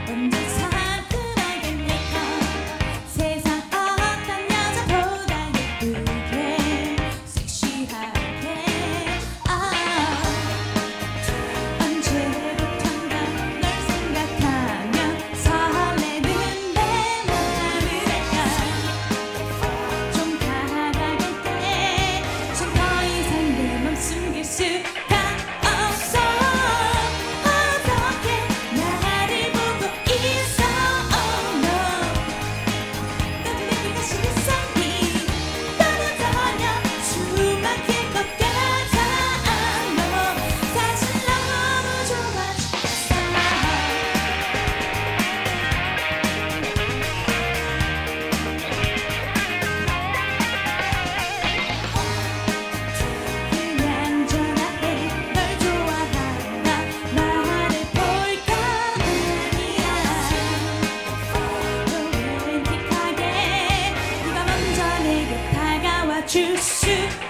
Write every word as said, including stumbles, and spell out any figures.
언제 사랑하겠니까 세상 어떤 여자보다 예쁘게 섹시하게 아 언제부턴가 널 생각하면 설레는 내 마음을 알까 좀 다가갈 때 전 더 이상 내 맘 숨길 수가 없어 어떻게 나를 보고 있어 oh no 너도 내게 다시 내 삶이 떨어져려 숨 막힐 것 같아 너 사실 너무 좋아 죽겠어 그냥 전화해 널 좋아한다 말해볼까 아니야 로맨틱하게 네가 먼저 내게 다가와 줄 수